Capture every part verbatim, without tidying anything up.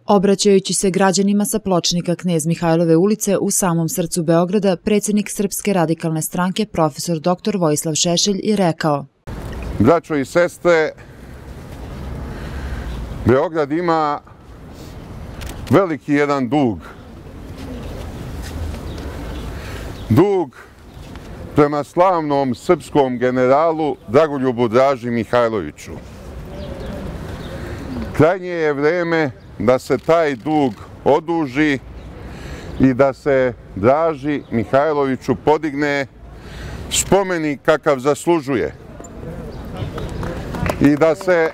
Obraćajući se građanima sa pločnika Knez Mihajlove ulice u samom srcu Beograda, predsjednik Srpske radikalne stranke profesor doktor Vojislav Šešelj je rekao: Braćo i sestre, Beograd ima veliki jedan dug. Dug prema slavnom srpskom generalu Dragoljubu Draži Mihajloviću. Krajnje je vreme da se taj dug oduži i da se Draži Mihajloviću podigne spomenik kakav zaslužuje. I da se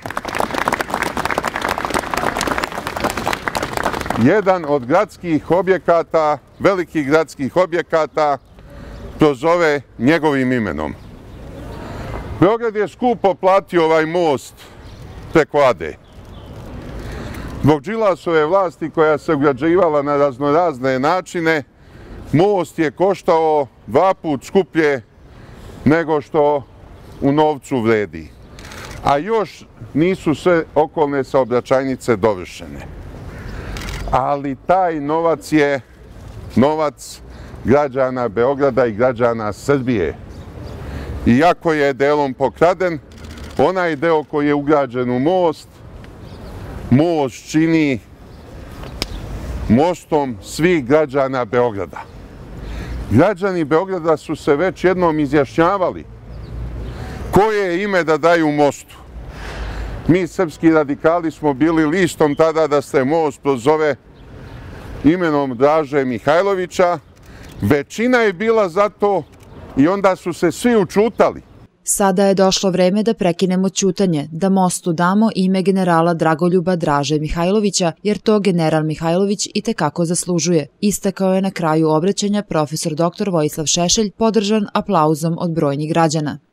jedan od gradskih objekata, velikih gradskih objekata, prozove njegovim imenom. Beograd je skupo platio ovaj most preko Ade. Zbog Đilasove vlasti koja se ugrađivala na raznorazne načine, most je koštao dva put skuplje nego što u novcu vredi. A još nisu sve okolne saobraćajnice dovršene. Ali taj novac je novac građana Beograda i građana Srbije. Iako je delom pokraden, onaj deo koji je ugrađen u most, most čini mostom svih građana Beograda. Građani Beograda su se već jednom izjašnjavali koje ime da daju mostu. Mi srpski radikali smo bili listom tada da se most prozove imenom Draže Mihajlovića. Većina je bila za to i onda su se svi učutali. Sada je došlo vreme da prekinemo ćutanje, da mostu damo ime generala Dragoljuba Draže Mihajlovića, jer to general Mihajlović itekako zaslužuje, istakao je na kraju obraćanja profesor doktor Vojislav Šešelj, podržan aplauzom od brojnih građana.